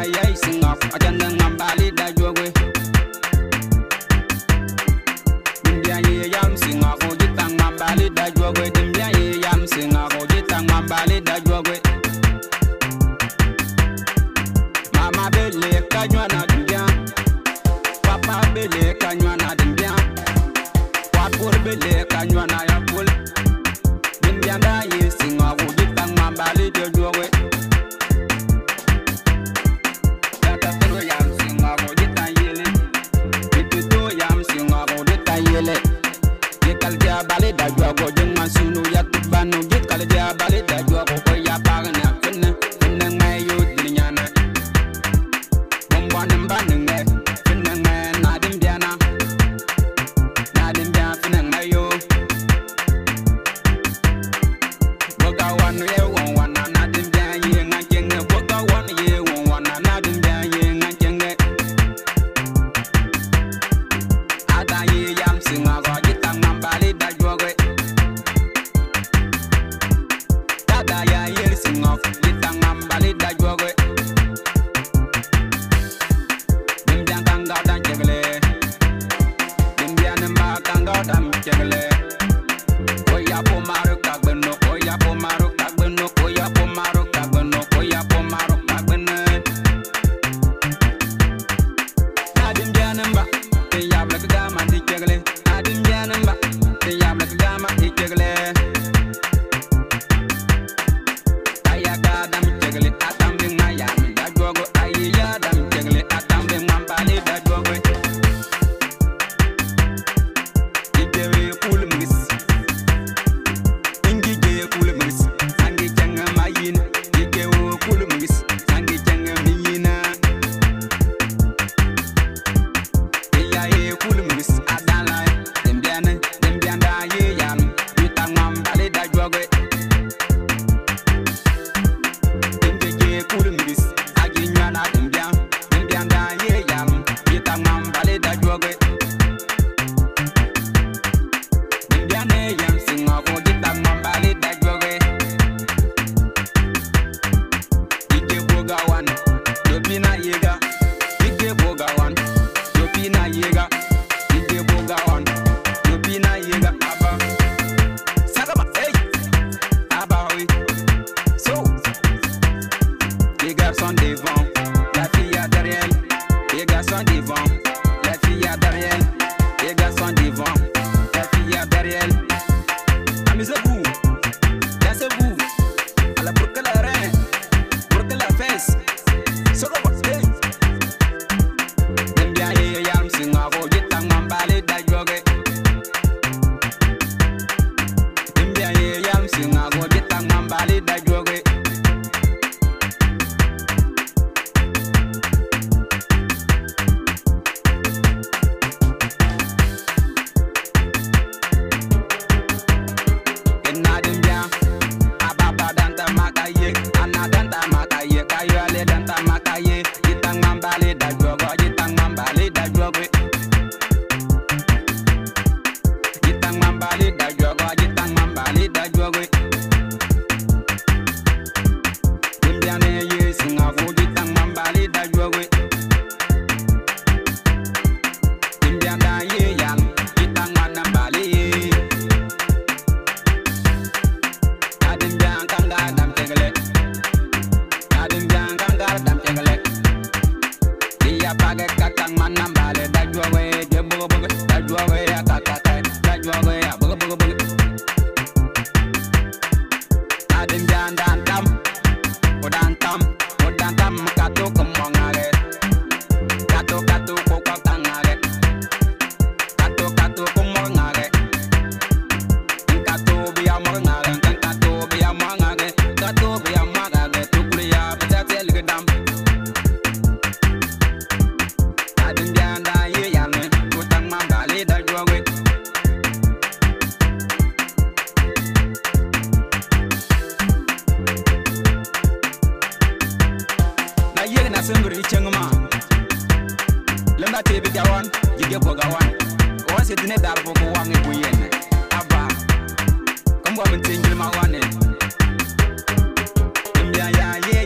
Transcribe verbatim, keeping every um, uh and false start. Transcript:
yai sing off ajana ngambali da jogwe dimbia ye yam sing off ojitang ngambali da jogwe dimbia ye yam sing off ojitang ngambali da jogwe mama bele kanywana dimbia papa bele kanywana dimbia wapur bele kanywana ya pul dimbia da ye sing off ojitang ngambali da jogwe ballet da jwa ko jeng masunu ya tubanu git kala dia ballet da jwa ko ko ya bagana kunna kunna mai yo dinyana bomba namba nge kunna mai na dim diana na dim dia kunna mai yo boga wan ye won wan na dim dia ye nga jeng boga wan ye won wan na dim dia ye nga jeng ada ye yam singa go jitang nambali da jogwe dada ya yer sing off jitang nambali da jogwe dimbian kanga dan jegle dimbian ma kanga dan jegle oya po maru kagbeno oya po maru kagbeno oya po maru kagbeno oya po maru kagbeno na dimbian mba te yabla kagama di jegle na dimbian mba te yabla kagama di jegle aya ga dam jegle atam bi ngaya da jogo ayi ya dam jegle atam bi ngambali da jogo ijewe kul mis ingi je kul mis angi janga mayin ijewe kul mis angi janga miyina iya ye kul mis adala dembiana dembianda ye yam yitang ngambali da jogo ingi je kul mis agi nyana dembian dembianda ye yam yitang ngambali da jogo dembiane yam singa ko yitang ngambali da jogo ige boga wan dobina yega ige boga wan dobina yega ige boga wan dobina yega aba sagaba hey aba oui so les garçons devant la fille à derrière les garçons devant la fille à derrière les garçons devant la fille à derrière amusez-vous dansez-vous à la pour que la reine pour que la fesse sagaba hey dembia ye yam singa ko jitang ngambali da joge dembia ye yam singa ko jitang ngambali da joge enna dembia ababa danta makaye anna danta makaye kayo ale danta makaye jitang ngambali da jogo jitang ngambali da joge jitang ngambali da jogo jitang ngambali da joge dimbiane ye singa ko jitang ngambali da joge dimbianda ye yam jitang ngambali adimbian kanga dam tegle adimbian kanga dam tegle iya page katang manambale da joge je bogo bogo da joge ya kakata da joge ya bogo bogo bogo adimbian dan tam odan tam odan tam kato komongare kato kato ko katangare kato kato komongare kato biya mongare kato biya mongare kato biya mongare tukliya batatel gedam adimbian da ye yane utang mambali da joge na ye na sengri chengma lemba tebi jawan jige bogawan o se dine dal bogo wangi buyen aba kombo min tingil ma wane dimbian ya ye